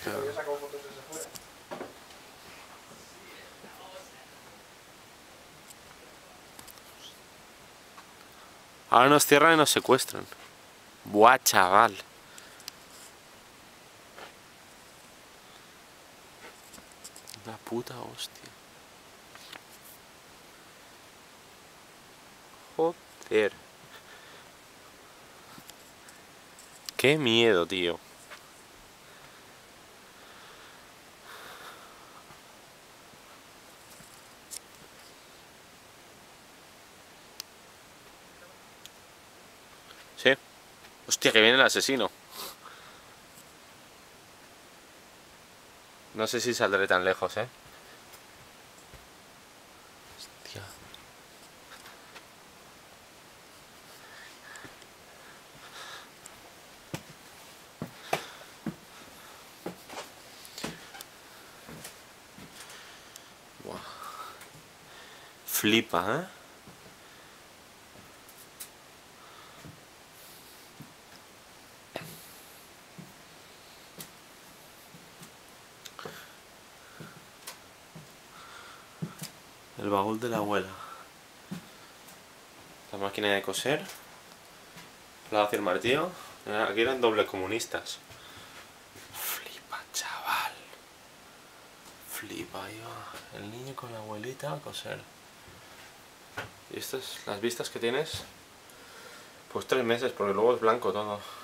Claro. Había sacado fotos desde fuera. Ahora nos cierran y nos secuestran. Buah, chaval. Una puta hostia. Joder. Qué miedo, tío. Sí. Hostia, que viene el asesino. No sé si saldré tan lejos, Hostia. Buah. Flipa, ¿eh? El baúl de la abuela. La máquina de coser. La hace el martillo. Aquí eran dobles comunistas. Flipa, chaval. Flipa, yo. El niño con la abuelita a coser. ¿Y estas, las vistas que tienes? Pues 3 meses, porque luego es blanco todo.